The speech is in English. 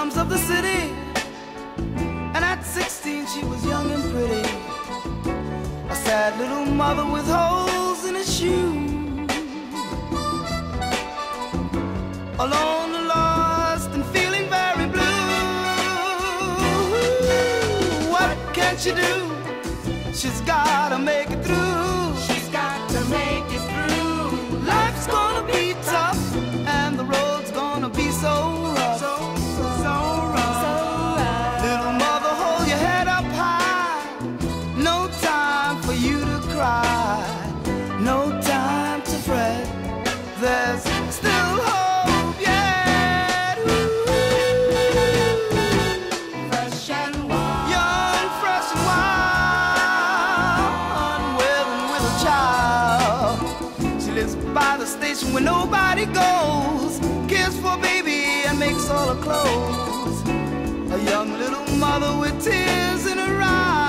slums of the city, and at 16 she was young and pretty, a sad little mother with holes in her shoes, alone and lost and feeling very blue. What can she do? She's gotta make it through. She's got to make it through. Life's gonna be tough, and the road's gonna be so rough. So rough. Little mother, hold your head up high. No time for you to cry. No time to fret. There's still hope yet. Fresh and wild. Young, fresh and wild, unwed and with a child. She lives by the station where nobody goes, cares for baby and makes all her clothes. A young little mother with tears in her eyes.